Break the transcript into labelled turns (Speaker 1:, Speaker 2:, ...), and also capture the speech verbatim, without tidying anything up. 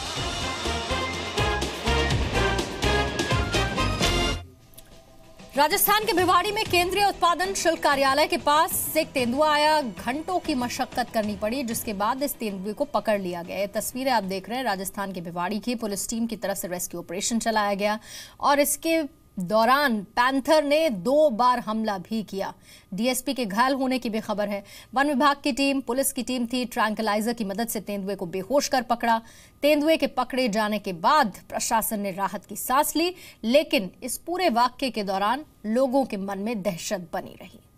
Speaker 1: राजस्थान के भिवाड़ी में केंद्रीय उत्पादन शुल्क कार्यालय के पास एक तेंदुआ आया। घंटों की मशक्कत करनी पड़ी, जिसके बाद इस तेंदुए को पकड़ लिया गया। ये तस्वीरें आप देख रहे हैं राजस्थान के भिवाड़ी की। पुलिस टीम की तरफ से रेस्क्यू ऑपरेशन चलाया गया और इसके दौरान पैंथर ने दो बार हमला भी किया। डीएसपी के घायल होने की भी खबर है। वन विभाग की टीम, पुलिस की टीम थी, ट्रैंक्विलाइजर की मदद से तेंदुए को बेहोश कर पकड़ा। तेंदुए के पकड़े जाने के बाद प्रशासन ने राहत की सांस ली, लेकिन इस पूरे वाकये के दौरान लोगों के मन में दहशत बनी रही।